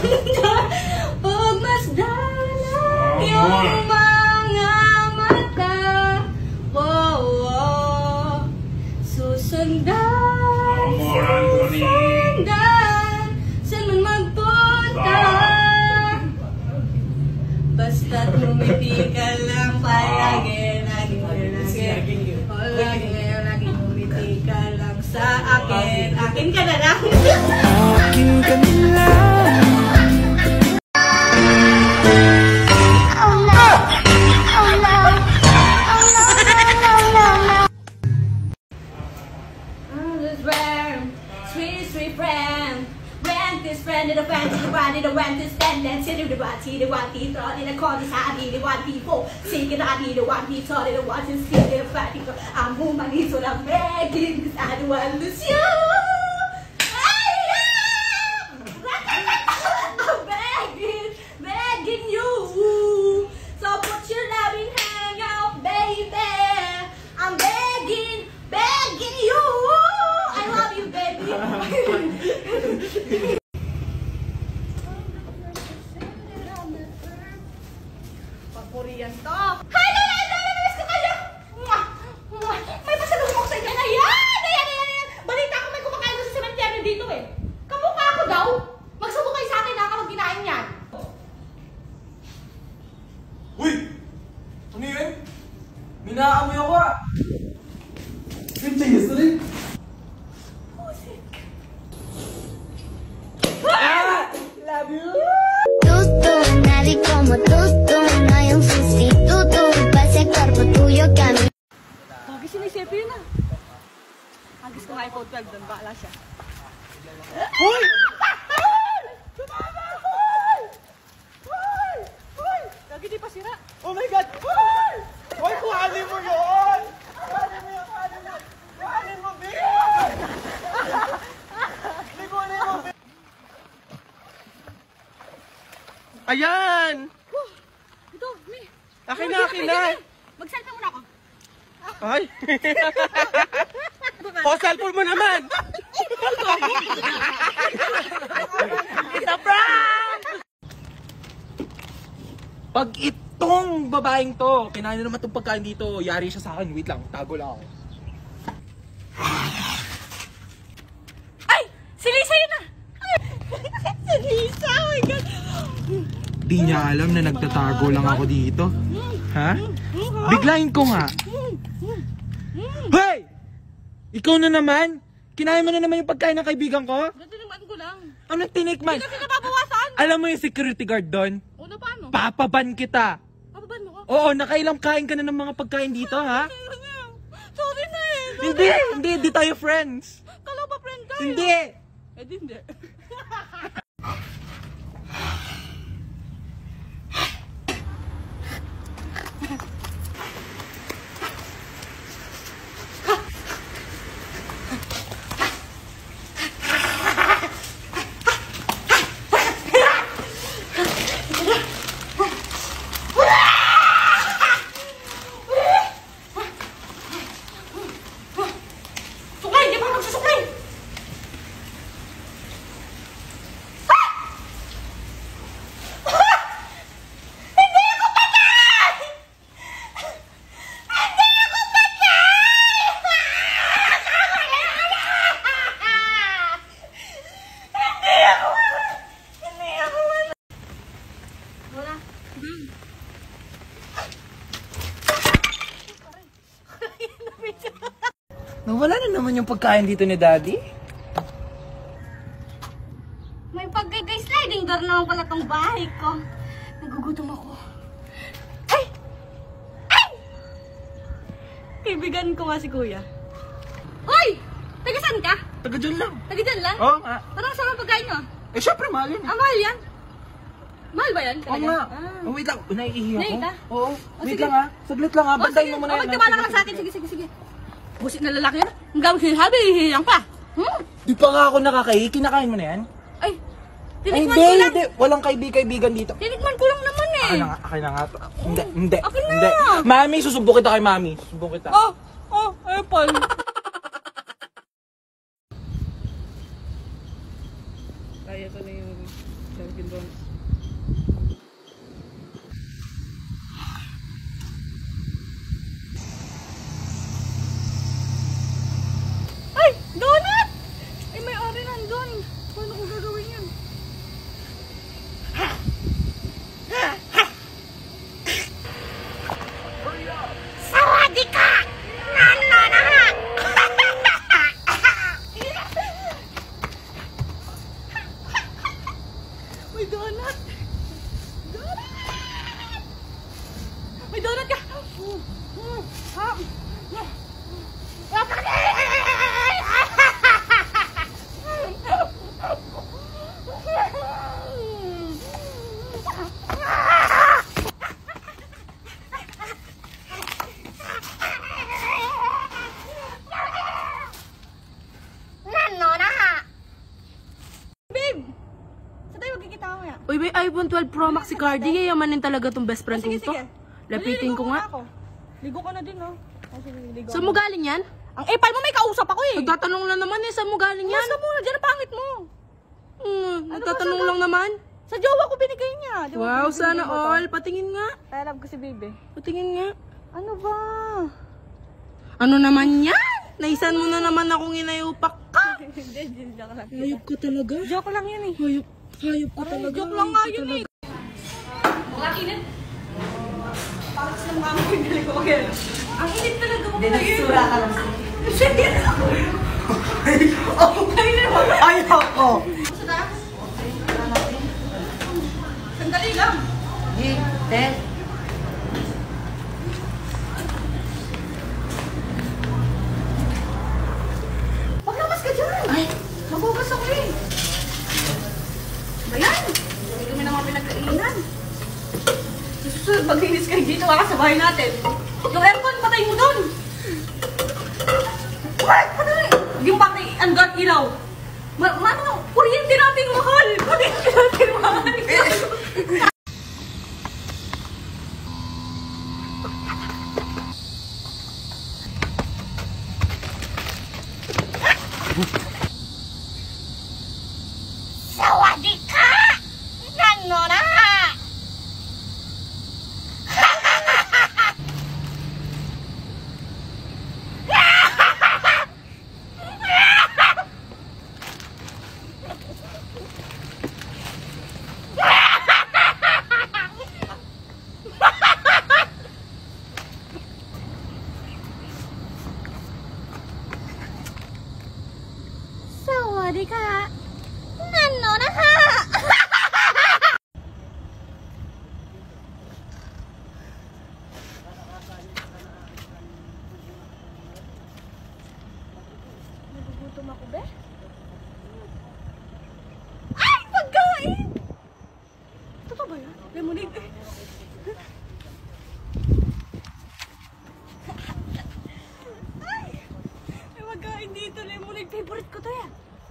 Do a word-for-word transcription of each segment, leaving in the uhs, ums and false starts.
Pagmasdan yung mga mata. Wow, wow. Susundan, susundan, saan man magpunta. Basta't ngumiti ka lang palagi, lagi, lagi, lagi, lagi ngumiti ka lang sa akin. Akin ka na lang. Akin ka na lang. Oh no! Oh no! Oh no! No, no, no! Oh, this friend, sweet, sweet friend. Went this friend in a fan to the one in a went this stand and sit in the one, see the one he thought in a corner, I need the one people. Singing, I need the one he thought in the one to see the fighting. I'm home, I need so I'm begging, cause I don't want to lose you. I'm begging, begging you. So put your loving hand out, baby. I'm begging, begging you. I love you, baby. Pagpuriyan to. Hi, Lola! Namiss ko kayo! May pasalubong ako sa inyo. Ayan! Ayan! Ayan! Balita ko may kumakain doon sa sementeryo dito eh. Kamukha ako daw. Magsubok kayo sa akin na kapag kinain yan. Uy! Ano yun? Minaamoy ako ah! Pinchayos na rin! Ah! Love you! Tutu, nadie como tutu, no hay un sustituto para ese cuerpo tuyo que a mí. Bagay sinisip yun ah. Agis ko nga iPhone twelve doon, baala siya. Hoy! Sumama! Hoy! Hoy! Hoy! Lagi di pa sira. Oh my God! Hoy! Hoy, kuhanin mo yun! Kuhanin mo yun! Kuhanin mo! Kuhanin mo, babe! Kuhanin mo, babe! Ayan! Ito, Mi. Akin na, akin na! Mag-selfie muna ako. Ay! O, cellphone mo naman! It's a prank! Pag itong babaeng to, kinain na naman itong pagkain dito, yari siya sa akin. Wait lang, tago lang ako. Ay! Si Lisa yun ah! Si Lisa! Oh my God! Di niya alam na nagtatago lang ako dito. Ha? Biglayin ko nga. Hey! Ikaw na naman? Kinain mo na naman yung pagkain ng kaibigan ko? Natinikman ko lang. Anong tinikman? Hindi kasi nababawasan. Alam mo yung security guard doon? O, na paano? Papaban kita. Papaban mo ko? Oo, nakailang kain ka na ng mga pagkain dito, ha? Sorry na eh. Sorry. Hindi, hindi, di tayo friends. Kala ba friend tayo? Hindi. Eh, di hindi. Nawala na naman yung pagkain dito ni Daddy. May pag-sliding door naman pala tong bahay ko. Nagugutom ako. Ay! Ay! Kaibigan ko nga si Kuya. Hoy! Taga saan ka? Taga dyan lang. Taga dyan lang? Oo nga. Parang sama pagkain mo. Eh syempre mahal yun. Ah, mahal yan? Mahal ba yan? Oo nga. Ah. Oh, wait lang. Naiihi ako. Naihi ka? Oo. Oh, wait sige. lang ha. Saglit lang ha. Bantayin mo muna yan. yan. Magtiwala ka lang sa akin. Sige, sige, sige. Busit na lalaki yan. Ang gawin sinasabi, hihiyang pa. Hmm? Di pa nga ako nakakahi. Kinakain mo na yan? Ay, Ay, tinikman hindi, ko lang. hindi. Walang kaibig-kaibigan dito. Tinikman ko lang naman eh. Akin na nga. Akin na nga. to. Hindi, hindi. Akin na. Hindi. Mami, susubok kita kay Mami. Susubok kita. Oh, oh, apple. Ay, ito na yung Dunkin' Donuts. Ay! Donut! Ay, may ari nandun. Paano ko gagawin yun? Sawadika! Nano na ha! May donut! Donut! May donut ka! Mm, mm, ha? Nano na ha! Babe! Saan tayo magkikita ko ya? Uy, may iPhone twelve Pro Max si Cardi. Yayamanin talaga tong best friend kong to. Lapitin ko nga. Ligo ka na din, no? Oh, sige, ligo. Saan mo galing yan? Ang epal mo, may kausap ako eh. Nagtatanong lang naman eh. Saan mo galing yan? Masa mo, dyan ang pangit mo. Hmm, nagtatanong lang naman. Sa jowa ko binigay niya. Di ba Wow, binigay sana mo to? all. Patingin nga. I love ko si baby. Patingin nga. Ano ba? Ano naman yan? Naisan mo na naman akong inayupak ka. Hindi, hindi, joke lang. Hayop ka talaga. Joke lang yun eh. Hayop, hayop ka talaga. Joke lang nga yun eh. Mga init. Pangit ng mama ko yung galing ko again. Ang init talaga mo Hindi, ngayon. nagsura ka lang. Ay, ako. Sa taas? Sandali lang. Eh, Ted. Maglabas ka dyan. Ay, Magugas ako eh. Ba yan? Hindi kami naman pinagkainan. Sa susunod, maglinis kayo dito ka sa bahay natin. Yung aircon, patay mo doon. What? Patay. Yung patay, ang got ilaw. Ma, ma, ano, kuryente natin mahal. Kuryente natin mahal. Sawadika! Nano na ha! Sawadika! Nano na ha! Nagugutom ako, be? Ay! Pagkain! Totoo ba yan? Lemonade eh. Ay! May magkain dito. Lemonade. Favorite ko to yan.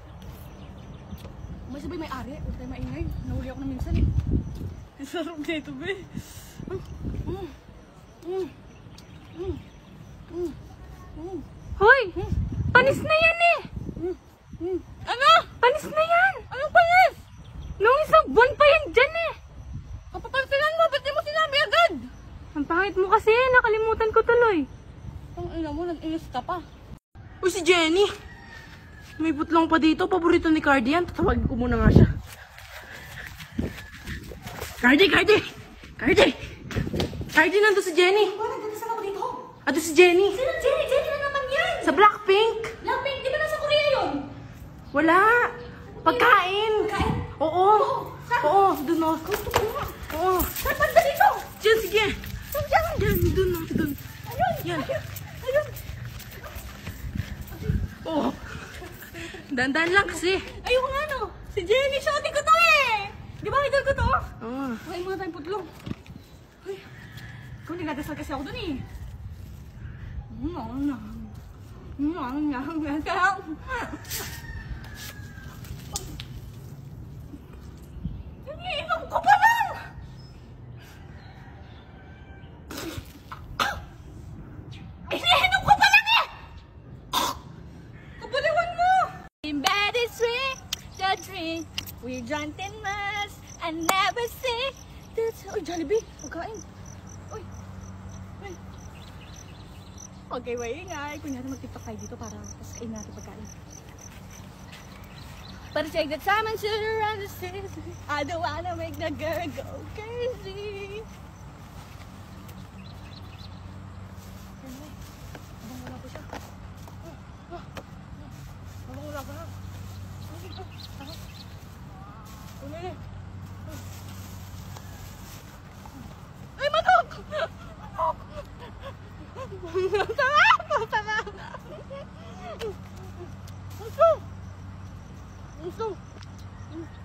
May sabay may ari. Huwag tayo maingay. Nahuli ako na minsan eh. Ang sarap dito, be. Mm. Mm. Mm. Mm. Mm. Mm. Hoy! Panis na yan eh! Mm. Mm. Ano? Panis na yan! Anong panis? Nung isang buwan pa yan dyan eh! Kapapansinan mo, ba't di mo sinabi agad? Ang pangit mo kasi, nakalimutan ko tuloy. Ang ina mo, nag-inis ka pa. Uy, si Jenny! May butlong pa dito, paborito ni Cardi yan. Tatawagin ko muna nga siya. Cardi, Cardi! Cardi! Cardi, nandun si Jenny! Bakit nagdasal ako dito? Ato si Jenny! Sino Jenny? Jenny na naman yan! Sa Blackpink! Blackpink, di ba nasa Korea yun? Wala! Pagkain! Pagkain? Oo! Saan? Oo, doon o. Gusto ko nga. Oo. Saan banda dito? Diyan, sige! Saan dyan? Diyan, doon o, doon. Ayun! Yan. Ayun! Ayun! Oo. Dandan lang kasi. Ayun nga no. Si Jenny, shawty ko to eh. Di ba idol ko to? Oo. Okay, muna tayong putlong. Ay, kung nagdadasal kasi ako dun eh. Mm, ano na. Mm, ano na. Sarap. Iniinom ko pa lang. Iniinom ko pa lang eh. Kapaliwan mo. In bed is sweet, the drink. We drank ten miles and never say that's... Uy, Jollibee! Pagkain! Uy! Uy! Okay, maingay. Kunyari mag-tiktok tayo dito para tapos kain natin pagkain. But take the time and shoot around the city. I don't wanna make the girl go crazy. Abang wala po siya. Abang wala pa na. Ay, manok! Manok! Tara! Tara! Gusto! Gusto!